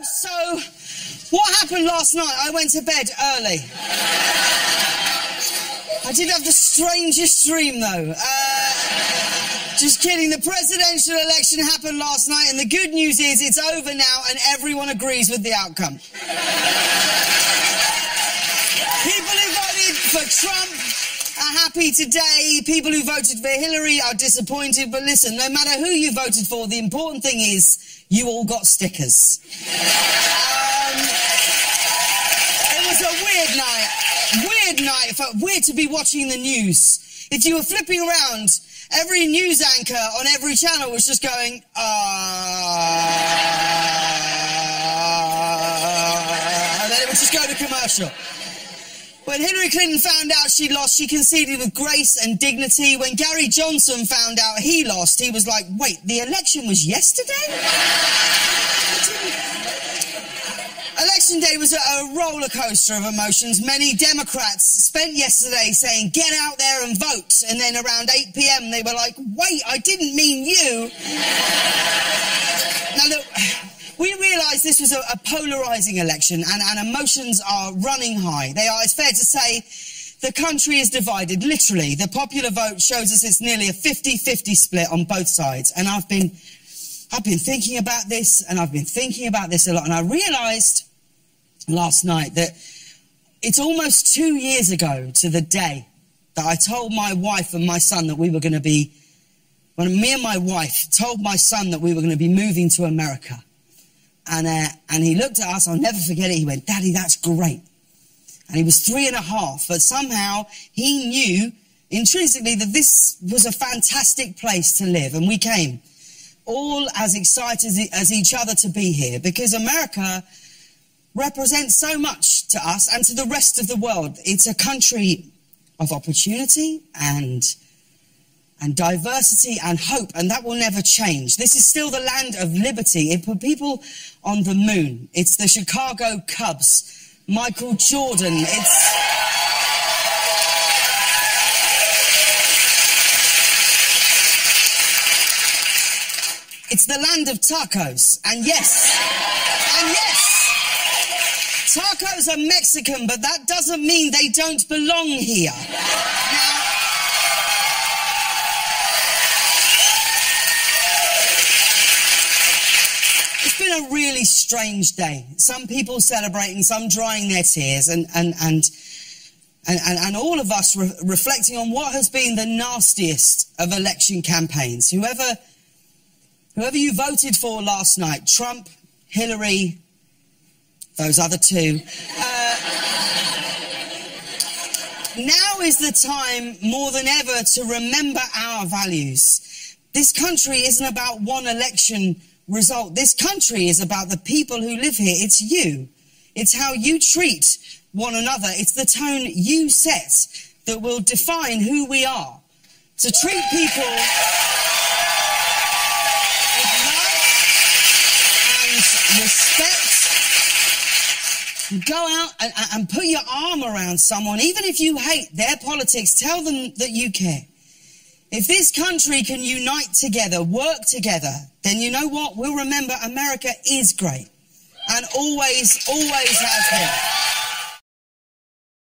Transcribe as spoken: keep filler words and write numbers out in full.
So, what happened last night? I went to bed early. I did have the strangest dream, though. Uh, just kidding. The presidential election happened last night, and the good news is it's over now, and everyone agrees with the outcome. People who voted for Trump are happy today. People who voted for Hillary are disappointed. But listen, no matter who you voted for, the important thing is you all got stickers. Um, it was a weird night. Weird night. It felt weird to be watching the news. If you were flipping around, every news anchor on every channel was just going, ah, and then it would just go to commercial. When Hillary Clinton found out she lost, she conceded with grace and dignity. When Gary Johnson found out he lost, he was like, wait, the election was yesterday? Election day was a, a roller coaster of emotions. Many Democrats spent yesterday saying, get out there and vote. And then around eight p m they were like, wait, I didn't mean you. Now look, we realised this was a, a polarising election, and, and emotions are running high. They are, it's fair to say, the country is divided, literally. The popular vote shows us it's nearly a fifty fifty split on both sides. And I've been, I've been thinking about this, and I've been thinking about this a lot, and I realised last night that it's almost two years ago to the day that I told my wife and my son that we were going to be, when me and my wife told my son that we were going to be moving to America. And, uh, and he looked at us, I'll never forget it, he went, Daddy, that's great. And he was three and a half, but somehow he knew intrinsically that this was a fantastic place to live. And we came, all as excited as each other to be here, because America represents so much to us and to the rest of the world. It's a country of opportunity and and diversity and hope, and that will never change. This is still the land of liberty. It put people on the moon. It's the Chicago Cubs, Michael Jordan. It's it's the land of tacos. And yes, and yes, tacos are Mexican, but that doesn't mean they don't belong here. Now, it's been a really strange day. Some people celebrating, some drying their tears, and and and and, and, and all of us re reflecting on what has been the nastiest of election campaigns. Whoever, whoever you voted for last night, Trump, Hillary, those other two. Uh, now is the time, more than ever, to remember our values. This country isn't about one election result. This country is about the people who live here. It's you. It's how you treat one another. It's the tone you set that will define who we are. To treat people with love and respect. Go out and, and put your arm around someone. Even if you hate their politics, tell them that you care. If this country can unite together, work together, then you know what? We'll remember America is great. And always, always has been.